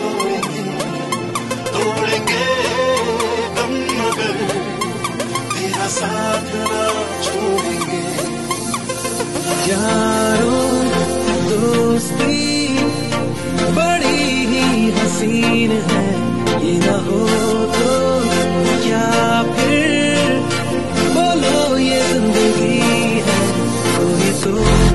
तोड़ेंगे दम मगर तेरा साथ ना छोड़ेंगे। यारों दोस्ती बड़ी ही हसीन है, ये ना हो तो क्या फिर बोलो ये जिंदगी है, कोई तो